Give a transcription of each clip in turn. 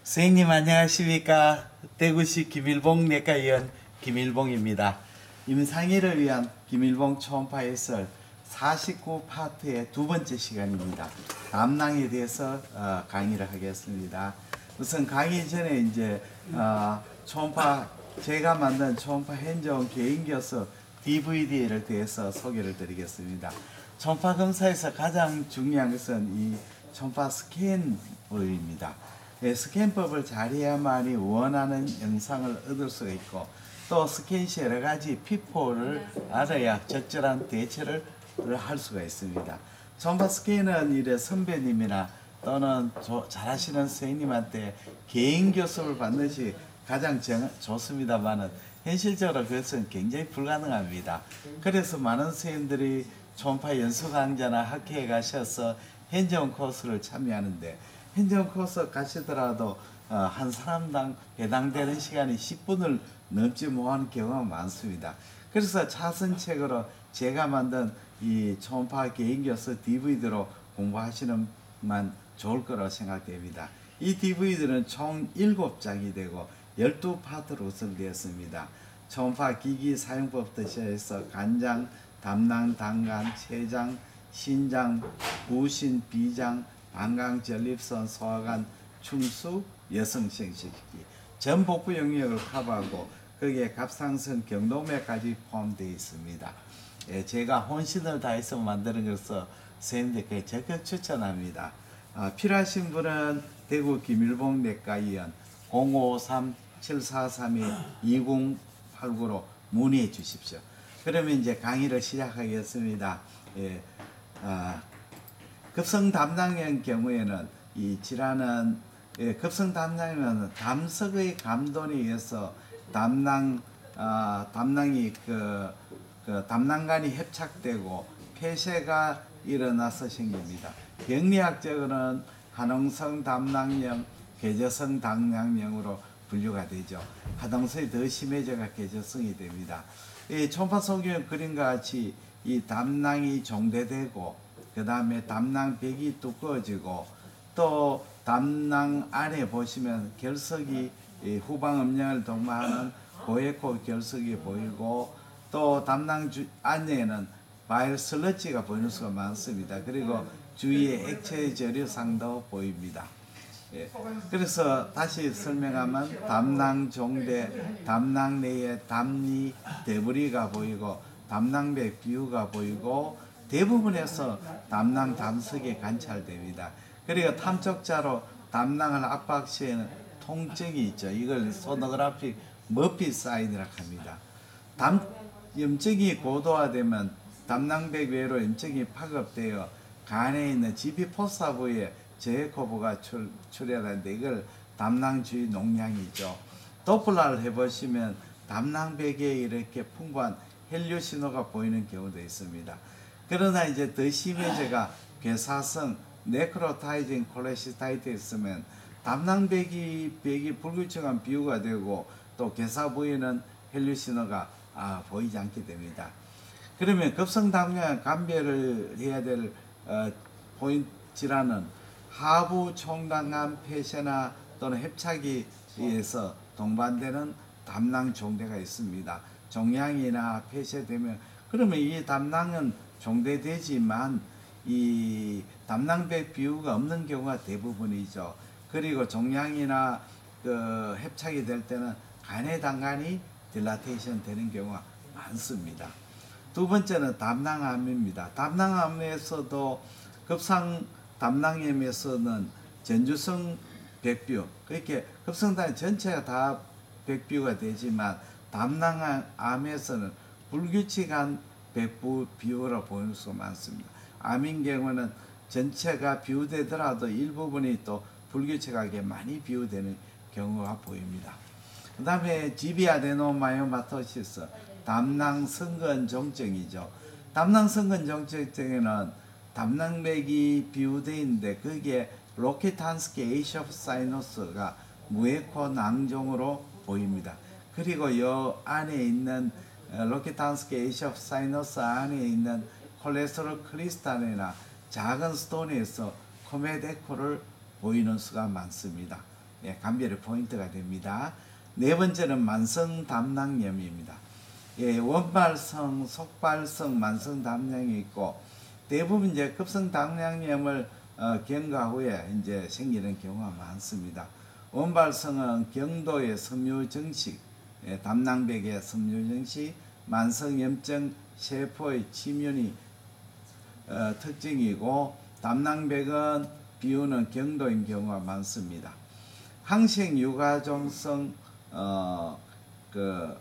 선생님 안녕하십니까. 대구시 김일봉 내과의원 김일봉입니다. 임상일을 위한 김일봉 초음파 해설 49파트의 두 번째 시간입니다. 담낭에 대해서 강의를 하겠습니다. 우선 강의 전에 이제 초음파 제가 만든 초음파 현장 개인교수 DVD를 대해서 소개를 드리겠습니다. 초음파 검사에서 가장 중요한 것은 이 초음파 스캔법입니다. 스캔법을 잘해야만이 원하는 영상을 얻을 수가 있고, 또 스캔 시 여러 가지 피포를 알아야 적절한 대처를 할 수가 있습니다. 초음파 스캔은 이래 선배님이나 또는 잘하시는 선생님한테 개인 교습을 받는 것이 가장 좋습니다만은 현실적으로 그것은 굉장히 불가능합니다. 그래서 많은 선생님들이 초음파 연수 강좌나 학회에 가셔서 현장 코스를 참여하는데, 현장 코스 가시더라도 한 사람당 배당되는 시간이 10분을 넘지 못하는 경우가 많습니다. 그래서 차선책으로 제가 만든 이 초음파 개인교수 DVD로 공부하시는 만 좋을 거라고 생각됩니다. 이 DVD는 총 7장이 되고 12파트로 구성되었습니다. 초음파 기기 사용법부터 시작해서 간장, 담낭, 당간, 췌장, 신장, 부신, 비장, 방광, 전립선, 소화관, 충수, 여성생殖기 전 복부 영역을 커버하고 거기에 갑상선, 경동맥까지 포함되어 있습니다. 제가 혼신을 다해서 만드는 것을 선생님들께 적극 추천합니다. 필요하신 분은 대구 김일봉 내과의원 0553-743-2089로 문의해 주십시오. 그러면 이제 강의를 시작하겠습니다. 급성 담낭의 경우에는 이 질환은 급성 담낭이면 담석의 감돈에 의해서 담낭이 담낭관이 협착되고 폐쇄가 일어나서 생깁니다. 병리학적으로는 하농성 담낭형, 계저성 담낭형으로 분류가 되죠. 하농성이 더 심해져가 계저성이 됩니다. 이 초음파 속의 그림과 같이 이 담낭이 종대되고 그 다음에 담낭벽이 두꺼워지고, 또 담낭 안에 보시면 결석이 후방 음량을 동반하는 고에코 결석이 보이고, 또 담낭 안에는 바일 슬러지가 보이는 수가 많습니다. 그리고 주위에 액체 저류상도 보입니다. 그래서 다시 설명하면 담낭 종대, 담낭 내에 담리 데브리가 보이고 담낭벽 비우가 보이고 대부분에서 담낭 담석이 관찰됩니다. 그리고 탐촉자로 담낭을 압박 시에는 통증이 있죠. 이걸 소노그래픽 머피 사인이라고 합니다. 염증이 고도화되면 담낭벽 외로 염증이 파급되어 간에 있는 지피포사 부위에 저해코브가 출현하는데 이걸 담낭 주위 농양이죠. 도플러를 해보시면 담낭벽에 이렇게 풍부한 헬류 신호가 보이는 경우도 있습니다. 그러나 이제 더 심해져가 괴사성 네크로타이징 콜레시타이트였으면 담낭벽이 불규칙한 비유가 되고 또 괴사 부위는 헬류 신호가 보이지 않게 됩니다. 그러면 급성 담낭 감별을 해야 될 포인트 질환은 하부 총담관 폐쇄나 또는 협착에 의해서 동반되는 담낭 종대가 있습니다. 종양이나 폐쇄되면 그러면 이 담낭은 종대되지만 이 담낭벽 비우가 없는 경우가 대부분이죠. 그리고 종양이나 협착이 될 때는 간의 담관이 딜라테이션 되는 경우가 많습니다. 두 번째는 담낭암입니다. 담낭암에서도 급성 담낭염에서는 전주성 백뷰, 그렇게 급성담 전체가 다 백뷰가 되지만 담낭암에서는 불규칙한 백부 비유라 보일 수 많습니다. 암인 경우는 전체가 비유되더라도 일부분이 또 불규칙하게 많이 비유되는 경우가 보입니다. 그 다음에 지비아데노마이오마토시스, 담낭성근종증이죠. 담낭성근종증에는 담낭맥이 비유되어 있는데 거기에 로키탄스키 에이셔프 사이너스가 무에코 낭종으로 보입니다. 그리고 이 안에 있는 로키탄스키 에이셔프 사이너스 안에 있는 콜레스테롤 크리스탈이나 작은 스톤에서 코메데코를 보이는 수가 많습니다. 예, 감별의 포인트가 됩니다. 네 번째는 만성 담낭염입니다. 예, 원발성, 속발성, 만성 담낭이 있고 대부분 이제 급성 담낭염을 경과 후에 이제 생기는 경우가 많습니다. 원발성은 경도의 섬유정식, 예, 담낭백의 섬유정식, 만성염증 세포의 침윤이 특징이고 담낭백은 비우는 경도인 경우가 많습니다. 항생 유가종성 그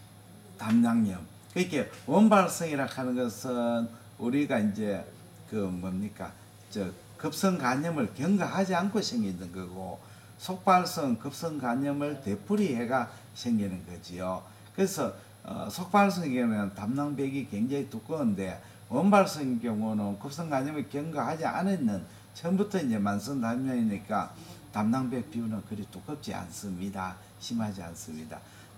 담낭염. 그렇게 원발성이라 하는 것은 우리가 이제 그 뭡니까? 급성 간염을 경과하지 않고 생기는 거고 속발성 급성 간염을 되풀이해가 생기는 거지요. 그래서 속발성의 경우는 담낭백이 굉장히 두꺼운데 원발성의 경우는 급성 간염을 경과하지 않았는 처음부터 이제 만성 담염이니까 담낭백 비율은 그리 두껍지 않습니다. 심하지 않습니다.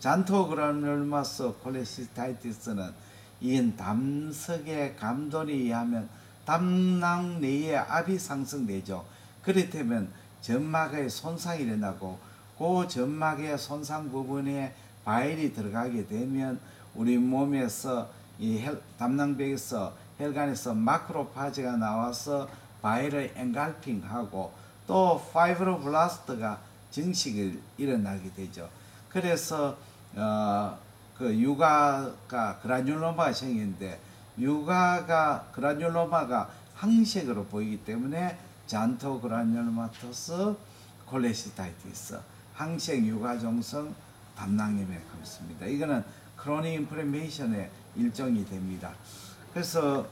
잔토그라놀마스 콜레시스타이티스는 이 담석의 감돈에 의하면 담낭 내의 압이 상승되죠. 그렇다면 점막의 손상이 일어나고 그 점막의 손상 부분에 바이럴이 들어가게 되면 우리 몸에서 이 담낭백에서 혈관에서 마크로파지가 나와서 바이럴 엔갈핑하고 또 파이브로블라스트가 증식을 일어나게 되죠. 그래서 그 유가가 그라뇰로마가 생기는데 유가가 그라뇰로마가 항색으로 보이기 때문에 잔토그라뇰로마토스 콜레시스타이티스 항색 유가종성 담낭염에 가깝습니다. 이거는 크로닉 인플레메이션의 일종이 됩니다. 그래서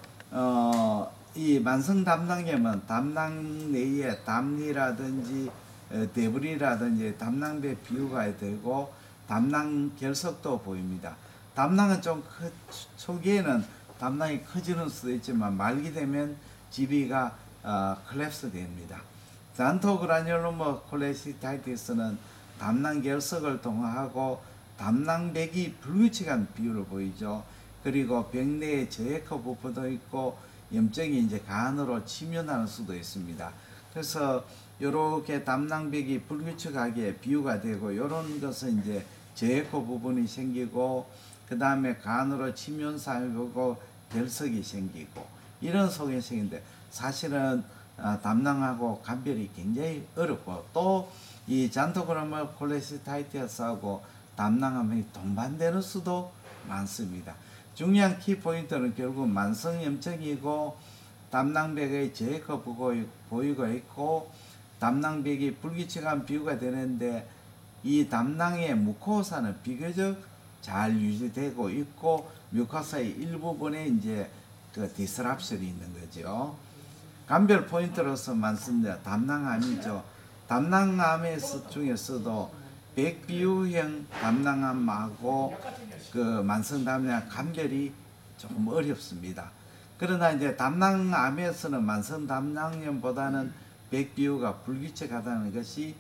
이 만성 담낭염은 담낭 내에 담리라든지 데브리라든지 담낭배 비유가 되고 담낭 결석도 보입니다. 담낭은 좀 초기에는 담낭이 커지는 수도 있지만 말기 되면 지비가 콜랩스 됩니다. 잔토그라뇰로마 콜레시스타이티스는 담낭 결석을 동화하고 담낭백이 불규칙한 비율을 보이죠. 그리고 병내에 저해커 부포도 있고 염증이 이제 간으로 침윤하는 수도 있습니다. 그래서 이렇게 담낭백이 불규칙하게 비유가 되고 이런 것은 이제 저해코 부분이 생기고 그 다음에 간으로 침윤상이 오고 결석이 생기고 이런 속에 생기는데 사실은 담낭하고 감별이 굉장히 어렵고 또 이 잔토그라마 콜레시스타이티스하고 담낭암이 동반되는 수도 많습니다. 중요한 키포인트는 결국 만성염증이고 담낭백의 저해가 보이고 있고 담낭백이 불규칙한 비유가 되는데 이 담낭의 무코사는 비교적 잘 유지되고 있고 뮤코사의 일부분에 이제 그 디스랍션이 있는 거죠. 감별 포인트로서 많습니다. 담낭암이죠. 담낭암 중에서도 백비유형 담낭암하고 그 만성 담낭 감별이 조금 어렵습니다. 그러나 이제 담낭암에서는 만성 담낭염보다는 백비유가 불규칙하다는 것이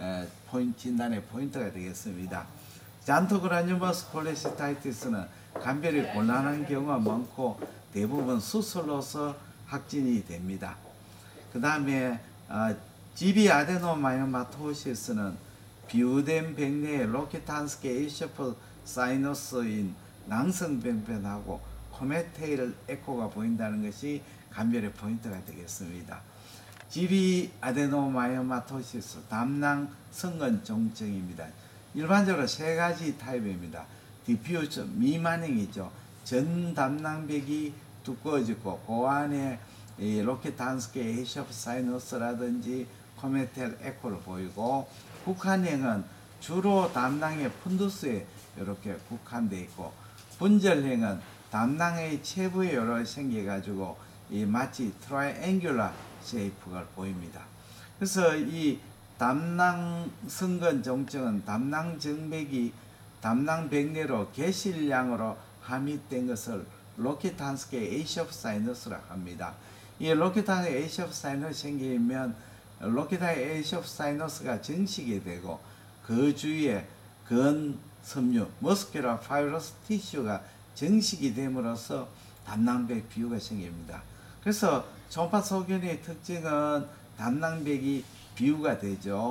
진단의 포인트가 되겠습니다. 잔토그라뇰마스 콜레시스타이티스는 감별이 곤란한 경우가 많고 대부분 수술로서 확진이 됩니다. 그 다음에 GB 아데노마이오마토시스는 비유된 백내에 로키탄스케 에이셔프 사이너스인 낭성변변하고 코메테일 에코가 보인다는 것이 감별의 포인트가 되겠습니다. GB 아데노마이오마토시스 담낭 성근 종증입니다. 일반적으로 세 가지 타입입니다. 디퓨저 미만행이죠. 전 담낭백이 두꺼워지고 그 안에 이 로키탄스케 에이셔프 사이너스라든지 코메텔 에코를 보이고 국한행은 주로 담낭의 푼두스에 이렇게 국한되어 있고 분절행은 담낭의 체부에 여러 생겨가지고 이 마치 트라이앵귤라 쉐이프가 보입니다. 그래서 이 담낭 성근 종증은 담낭 정맥이 담낭 백내로 개실량으로 함입된 것을 로키탄스케 에이셔프 사이너스라고 합니다. 이 로키탄스케 에이셔프 사이너스 생기면 로키탄스케 에이셔프 사이너스가 증식이 되고 그 주위에 근 섬유, 머스큘러 파이브러스 티슈가 증식이 됨으로써 담낭백 비유가 생깁니다. 그래서 초음파 소견의 특징은 담낭백이 비유가 되죠.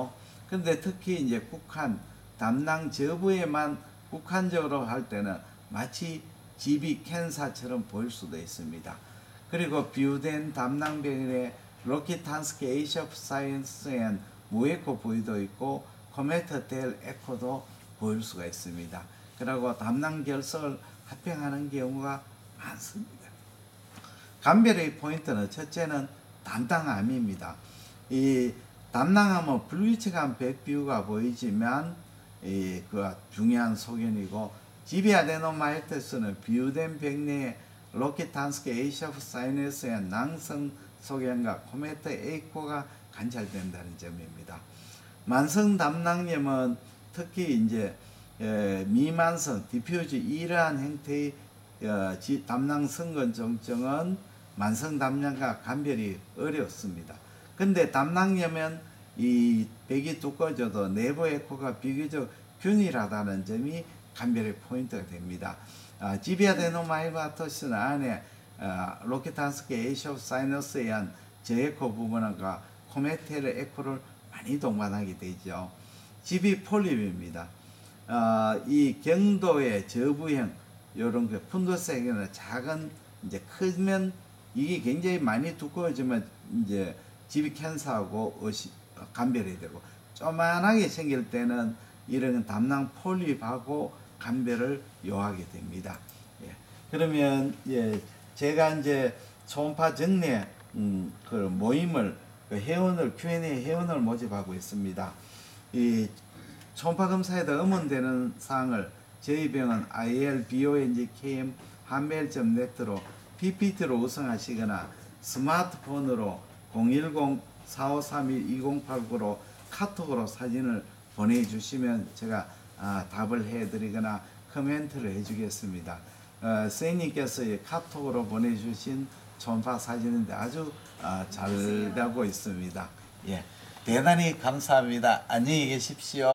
그런데 특히 이제 국한 담낭 저부에만 국한적으로 할 때는 마치 GB 캔사처럼 보일 수도 있습니다. 그리고 비유된 담낭병의 로키탄스키 에이시 오브 사이언스엔 무에코 부위도 있고 코메트 델 에코도 보일 수가 있습니다. 그리고 담낭 결석을 합병하는 경우가 많습니다. 감별의 포인트는 첫째는 담낭암입니다. 이 담낭암은 불규칙한 백비유가 보이지만 그 중요한 소견이고 GB아데노마이티스는 비유된 병 내에 로키탄스키 에이시 오브 사이너스의 낭성 소견과 코메트 에이코가 관찰된다는 점입니다. 만성 담낭염은 특히 이제 미만성 디퓨즈 이러한 형태의 담낭 성근 증증은 만성 담낭과 감별이 어렵습니다. 근데 담낭염은 이 백이 두꺼워져도 내부 에코가 비교적 균일하다는 점이 감별의 포인트가 됩니다. 지비아데노마이마토시스 안에 로키탄스키 에이시 오브 사이너스에 의한 저에코 부분과 코메텔 에코를 많이 동반하게 되죠. 지비 폴립입니다. 이 경도의 저부형 이런 그 푼도색이나 작은 이제 크면 이게 굉장히 많이 두꺼워지면 이제 지비 캔서하고 감별이 되고 조만하게 생길 때는 이런 담낭 폴립하고 감별을 요하게 됩니다. 예. 그러면 제가 이제 초음파 정례 그 모임을 Q&A 회원을 모집하고 있습니다. 이 초음파 검사에다 의문되는 사항을 저희 병원 ILBONGKM 한메일.net로 PPT로 우선하시거나 스마트폰으로 010-4531-2089로 카톡으로 사진을 보내주시면 제가 답을 해드리거나 코멘트를 해주겠습니다. 선생님께서 카톡으로 보내주신 초음파 사진인데 아주 잘 되고 있습니다. 예, 대단히 감사합니다. 안녕히 계십시오.